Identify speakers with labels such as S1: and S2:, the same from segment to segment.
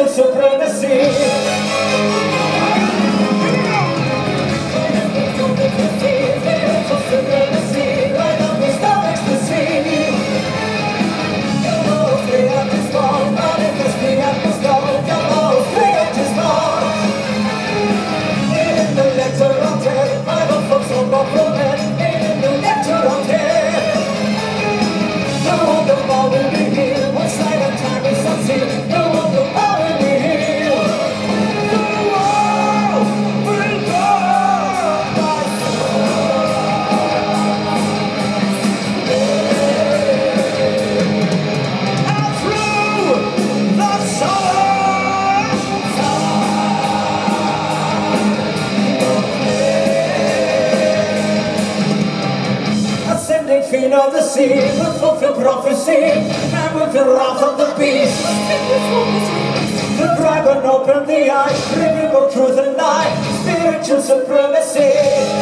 S1: spiritual supremacy. Fiend of the sea will fulfill prophecy and will the wrath of the beast. The dragon opened the eyes, reveal both truth and lie, spiritual supremacy.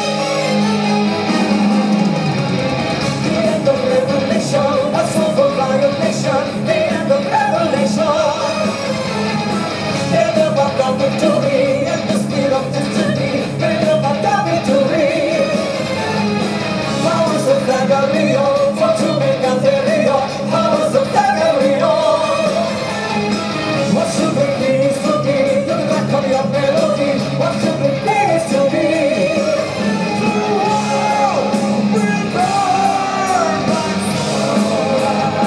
S1: The end of revelation, a soulful violation. The end of revelation. They're the back of victory and the speed of destiny. They're the back of victory. Powers of Dagario, for to make a theory. Powers of Dagario. What should we please to be? The back of your melody. What should we please to be? The world will burn my soul.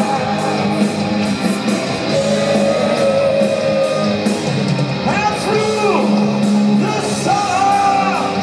S1: And through the sun,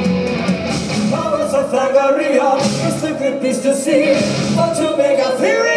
S1: It's the good piece to see, but to make a theory.